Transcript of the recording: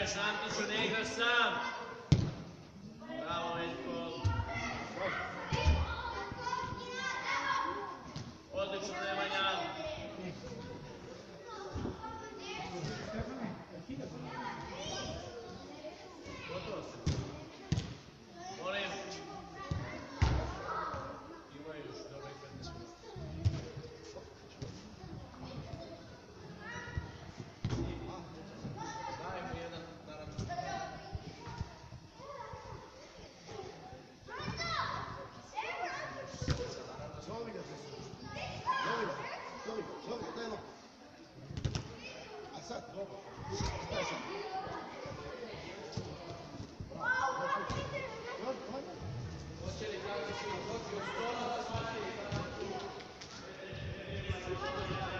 igraš, Antiću, ne igraš sam. Bravo, Veljko. Odlično, Nemanja. Gotovo se. Molim. Imaju još dobro i 15 minuta. Dajmo jedan na račun. Zovi ga, daj loptu. A sad, dobro. Šta je sad? Hoće li kako će doći od stola da shvati?